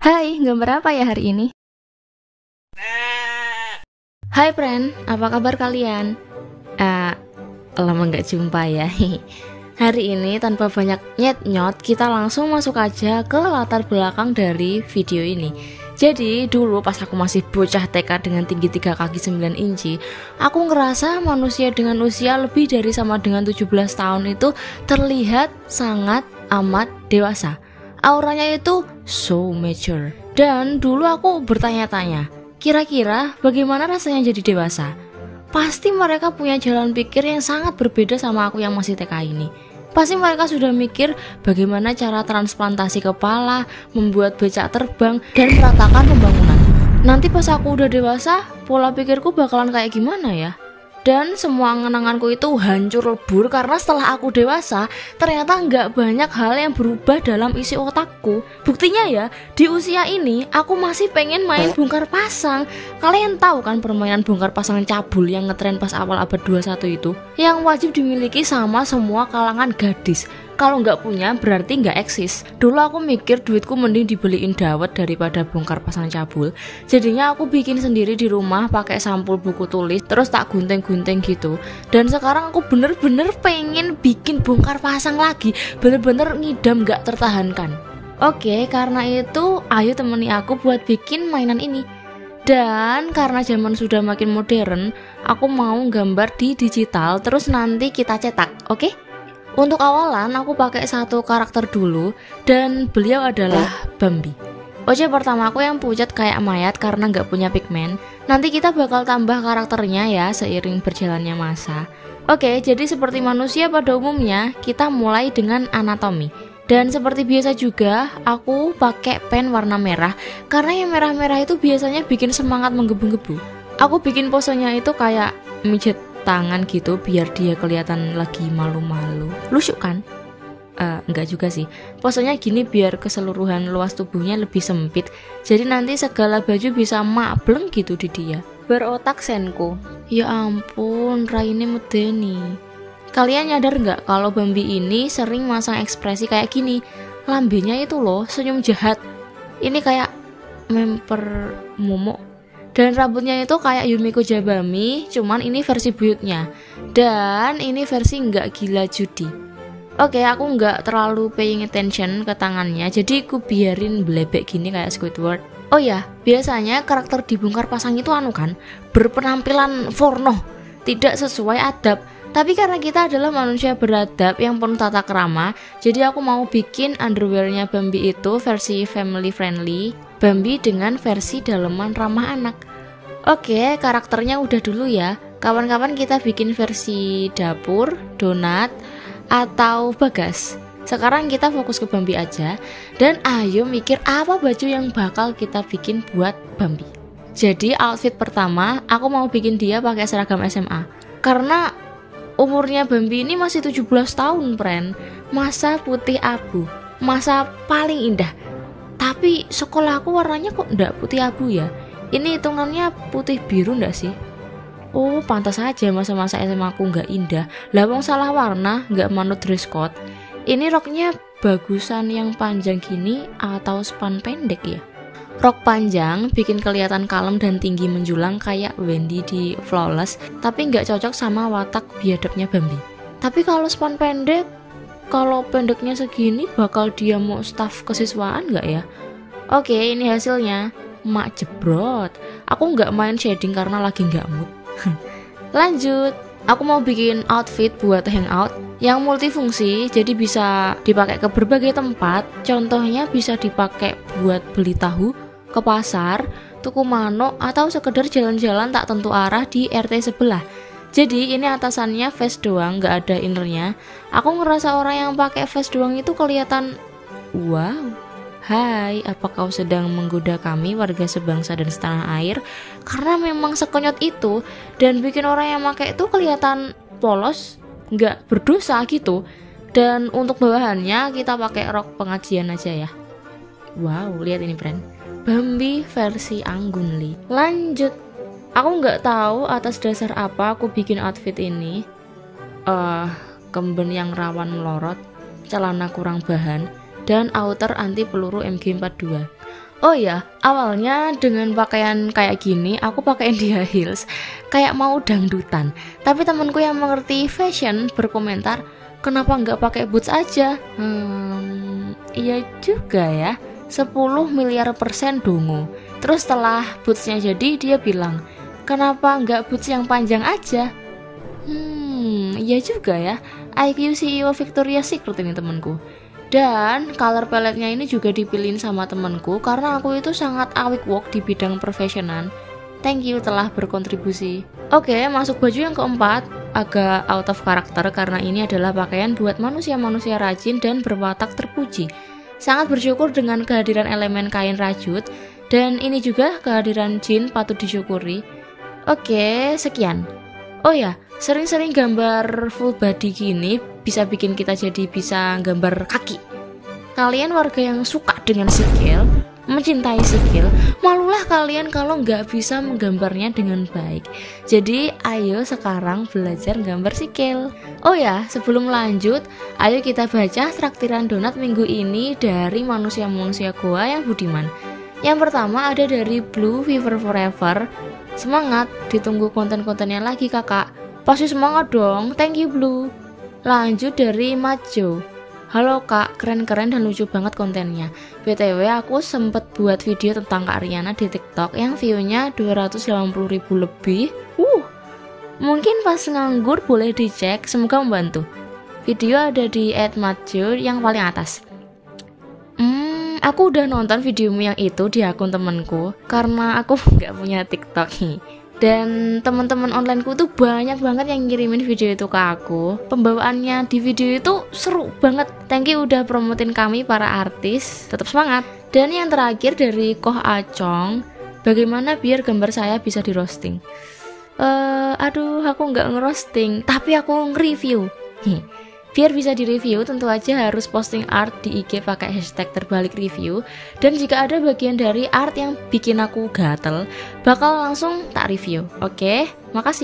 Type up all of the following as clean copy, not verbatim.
Hai, gambar apa ya hari ini? Hai friend, apa kabar kalian? Lama nggak jumpa ya. Hari ini tanpa banyak nyet-nyot, kita langsung masuk aja ke latar belakang dari video ini. Jadi dulu pas aku masih bocah TK dengan tinggi 3 kaki 9 inci, aku ngerasa manusia dengan usia lebih dari sama dengan 17 tahun itu terlihat sangat amat dewasa. Auranya itu so mature. Dan dulu aku bertanya-tanya, kira-kira bagaimana rasanya jadi dewasa? Pasti mereka punya jalan pikir yang sangat berbeda sama aku yang masih TK ini. Pasti mereka sudah mikir bagaimana cara transplantasi kepala, membuat becak terbang, dan meratakan pembangunan. Nanti pas aku udah dewasa, pola pikirku bakalan kayak gimana ya? Dan semua angan-anganku itu hancur lebur karena setelah aku dewasa, ternyata nggak banyak hal yang berubah dalam isi otakku. Buktinya ya, di usia ini aku masih pengen main bongkar pasang. Kalian tahu kan permainan bongkar pasang cabul yang ngetren pas awal abad 21 itu? Yang wajib dimiliki sama semua kalangan gadis. Kalau nggak punya berarti nggak eksis. Dulu aku mikir duitku mending dibeliin dawet daripada bongkar pasang cabul. Jadinya aku bikin sendiri di rumah pakai sampul buku tulis, terus tak gunting-gunting gitu. Dan sekarang aku bener-bener pengen bikin bongkar pasang lagi, bener-bener ngidam nggak tertahankan. Oke, karena itu ayo temani aku buat bikin mainan ini. Dan karena zaman sudah makin modern, aku mau gambar di digital terus nanti kita cetak, oke? Untuk awalan aku pakai satu karakter dulu dan beliau adalah Bambi. Oce pertama aku yang pucat kayak mayat karena nggak punya pigmen. Nanti kita bakal tambah karakternya ya seiring berjalannya masa. Oke, jadi seperti manusia pada umumnya, kita mulai dengan anatomi. Dan seperti biasa juga, aku pakai pen warna merah karena yang merah-merah itu biasanya bikin semangat menggebu-gebu. Aku bikin posenya itu kayak mijet tangan gitu biar dia kelihatan lagi malu-malu. Lucu kan? Enggak juga sih. Posenya gini biar keseluruhan luas tubuhnya lebih sempit. Jadi nanti segala baju bisa mableng gitu di dia. Berotak senku. Ya ampun, Raine medeni. Kalian nyadar nggak kalau Bambi ini sering masang ekspresi kayak gini? Lambenya itu loh senyum jahat. Ini kayak memper momok. Dan rambutnya itu kayak Yumiko Jabami, cuman ini versi buyutnya. Dan ini versi nggak gila judi. Oke, aku nggak terlalu paying attention ke tangannya, jadi aku biarin blebek gini kayak Squidward. Oh ya, biasanya karakter di bongkar pasang itu kan, berpenampilan forno, tidak sesuai adab. Tapi karena kita adalah manusia beradab yang penuh tata krama, jadi aku mau bikin underwearnya Bambi itu versi family friendly, Bambi dengan versi daleman ramah anak. Oke, karakternya udah dulu ya. Kawan-kawan kita bikin versi dapur, donat, atau bagas. Sekarang kita fokus ke Bambi aja. Dan ayo mikir apa baju yang bakal kita bikin buat Bambi. Jadi outfit pertama, aku mau bikin dia pakai seragam SMA. Karena umurnya Bambi ini masih 17 tahun, friend. Masa putih abu, masa paling indah. Tapi sekolahku warnanya kok ndak putih abu ya? Ini hitungannya putih biru ndak sih? Oh, pantas aja masa-masa SMA aku nggak indah. Lah wong salah warna, nggak manut dress code. Ini roknya bagusan yang panjang gini atau span pendek ya? Rok panjang bikin kelihatan kalem dan tinggi menjulang kayak Wendy di Flawless, tapi nggak cocok sama watak biadabnya Bambi. Tapi kalau span pendek, kalau pendeknya segini bakal dia mau staf kesiswaan nggak ya? Oke, ini hasilnya. Mak jebrot. Aku nggak main shading karena lagi nggak mood. Lanjut, aku mau bikin outfit buat hangout yang multifungsi, jadi bisa dipakai ke berbagai tempat. Contohnya bisa dipakai buat beli tahu, ke pasar, tuku manuk, atau sekedar jalan-jalan tak tentu arah di RT sebelah. Jadi ini atasannya vest doang, nggak ada innernya. Aku ngerasa orang yang pakai vest doang itu kelihatan wow. Hai, apa kau sedang menggoda kami warga sebangsa dan setanah air? Karena memang sekonyot itu dan bikin orang yang pakai itu kelihatan polos, nggak berdosa gitu. Dan untuk bawahannya kita pakai rok pengajian aja ya. Wow, lihat ini friend, Bambi versi Anggun Lee. Lanjut, aku nggak tahu atas dasar apa aku bikin outfit ini. Kemben yang rawan melorot, celana kurang bahan, dan outer anti peluru MG42. Oh ya, awalnya dengan pakaian kayak gini, aku pakai India Heels, kayak mau dangdutan. Tapi temanku yang mengerti fashion berkomentar, kenapa nggak pakai boots aja? Iya juga ya, 10 miliar % dongo. Terus setelah bootsnya jadi, dia bilang, kenapa nggak boots yang panjang aja? Iya juga ya, IQ CEO Victoria's Secret ini temanku. Dan color palette-nya ini juga dipilihin sama temanku karena aku itu sangat awkward work di bidang profesional. Thank you telah berkontribusi. Oke, masuk baju yang keempat, agak out of character karena ini adalah pakaian buat manusia-manusia rajin dan berwatak terpuji. Sangat bersyukur dengan kehadiran elemen kain rajut, dan ini juga kehadiran jin patut disyukuri. Oke, sekian. Oh ya, sering-sering gambar full body gini bisa bikin kita jadi bisa gambar kaki. Kalian warga yang suka dengan sikil, mencintai sikil, malulah kalian kalau nggak bisa menggambarnya dengan baik. Jadi ayo sekarang belajar gambar sikil. Oh ya, sebelum lanjut, ayo kita baca traktiran donat minggu ini dari manusia-manusia goa yang budiman. Yang pertama ada dari Blue Fever Forever. Semangat, ditunggu konten-kontennya lagi kakak. Pasti semangat dong, thank you Blue. Lanjut dari Majo. Halo kak, keren-keren dan lucu banget kontennya. BTW aku sempet buat video tentang Kak Riana di TikTok yang view-nya 280.000 lebih. Mungkin pas nganggur boleh dicek, semoga membantu. Video ada di @majo yang paling atas. Aku udah nonton videomu yang itu di akun temenku karena aku nggak punya TikTok nih. Dan teman-teman onlineku tuh banyak banget yang ngirimin video itu ke aku. Pembawaannya di video itu seru banget. Thank you udah promotin kami para artis. Tetap semangat. Dan yang terakhir dari Koh Acong, bagaimana biar gambar saya bisa di roasting? Aduh, aku nggak ngerosting, tapi aku nge-review. Biar bisa direview tentu aja harus posting art di IG pakai hashtag terbalik review. Dan jika ada bagian dari art yang bikin aku gatel, bakal langsung tak review. Oke, makasih.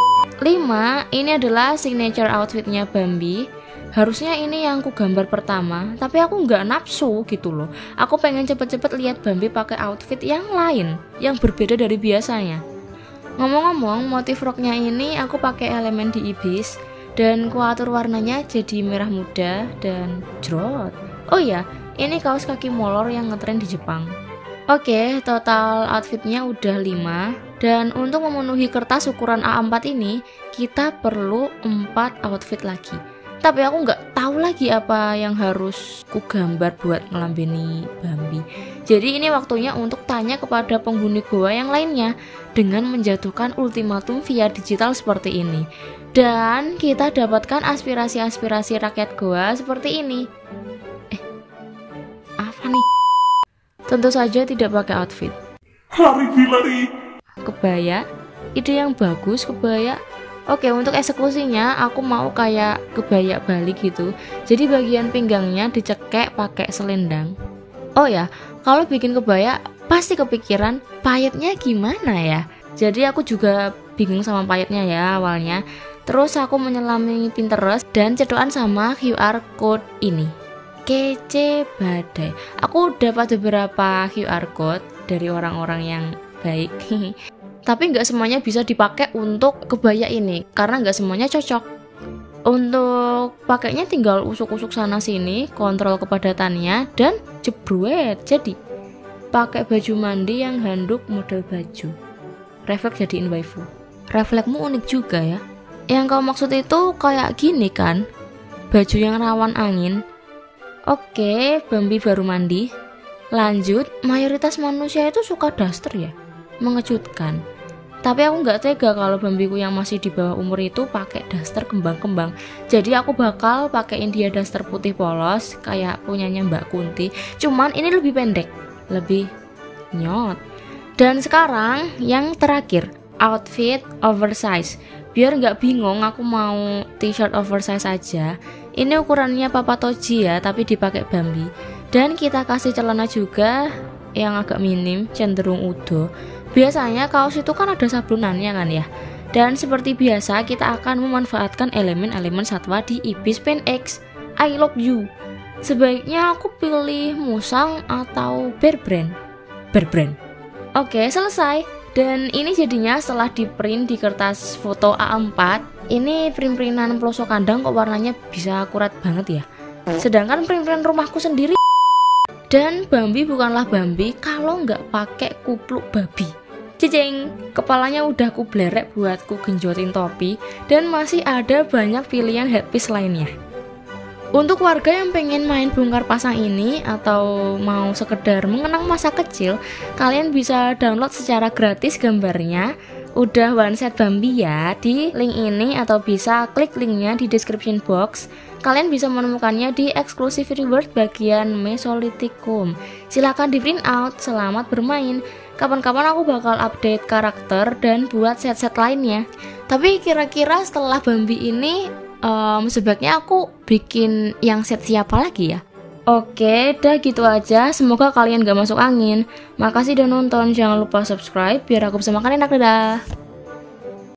5. Ini adalah signature outfitnya Bambi. Harusnya ini yang aku gambar pertama, tapi aku nggak nafsu gitu loh. Aku pengen cepet-cepet lihat Bambi pakai outfit yang lain, yang berbeda dari biasanya. Ngomong-ngomong, motif roknya ini aku pakai elemen di ibis. Dan ku atur warnanya jadi merah muda dan jrot. Oh ya, ini kaos kaki molor yang ngetren di Jepang. Oke, total outfitnya udah 5. Dan untuk memenuhi kertas ukuran A4 ini, kita perlu 4 outfit lagi. Tapi aku nggak tahu lagi apa yang harus ku gambar buat ngelambeni Bambi. Jadi ini waktunya untuk tanya kepada penghuni goa yang lainnya dengan menjatuhkan ultimatum via digital seperti ini. Dan kita dapatkan aspirasi-aspirasi rakyat goa seperti ini. Apa nih? Tentu saja tidak pakai outfit. Lari. Kebaya, ide yang bagus kebaya. Oke, untuk eksekusinya aku mau kayak kebaya Bali gitu. Jadi bagian pinggangnya dicekek pakai selendang. Oh ya, kalau bikin kebaya pasti kepikiran payetnya gimana ya. Jadi aku juga bingung sama payetnya ya awalnya. Terus aku menyelami Pinterest dan cedokan sama QR code ini. Kece badai. Aku dapat beberapa QR code dari orang-orang yang baik. Tapi nggak semuanya bisa dipakai untuk kebaya ini karena nggak semuanya cocok. Untuk pakainya tinggal usuk-usuk sana sini, kontrol kepadatannya dan jebruet. Jadi pakai baju mandi yang handuk model baju. Refleks jadiin waifu. Refleksmu unik juga ya. Yang kau maksud itu kayak gini kan? Baju yang rawan angin. Oke, Bambi baru mandi. Lanjut, mayoritas manusia itu suka daster ya. Mengejutkan. Tapi aku nggak tega kalau Bambiku yang masih di bawah umur itu pakai daster kembang-kembang. Jadi aku bakal pakein dia daster putih polos kayak punyanya Mbak Kunti. Cuman ini lebih pendek, lebih nyot. Dan sekarang yang terakhir, outfit oversize. Biar nggak bingung, aku mau t-shirt oversize aja. Ini ukurannya Papa Toji ya, tapi dipakai Bambi. Dan kita kasih celana juga yang agak minim, cenderung udo. Biasanya kaos itu kan ada sablonannya kan ya. Dan seperti biasa kita akan memanfaatkan elemen-elemen satwa di Ibis Pen X. I love you. Sebaiknya aku pilih musang atau bear brand. berbrand. Oke, selesai. Dan ini jadinya setelah di print di kertas foto A4. Ini print-printan pelosok kandang kok warnanya bisa akurat banget ya. Sedangkan print-print rumahku sendiri. Dan Bambi bukanlah Bambi kalau nggak pakai kupluk babi. Cicing, kepalanya udah ku blerek buat ku genjotin topi. Dan masih ada banyak pilihan headpiece lainnya. Untuk warga yang pengen main bongkar pasang ini atau mau sekedar mengenang masa kecil, kalian bisa download secara gratis gambarnya. Udah one set Bambi ya di link ini atau bisa klik linknya di description box. Kalian bisa menemukannya di exclusive reward bagian Mesolithicum. Silahkan di print out, selamat bermain. Kapan-kapan aku bakal update karakter dan buat set-set lainnya. Tapi kira-kira setelah Bambi ini sebaiknya aku bikin yang set siapa lagi ya? Oke, dah gitu aja. Semoga kalian gak masuk angin. Makasih udah nonton. Jangan lupa subscribe biar aku bisa makan enak. Dadah.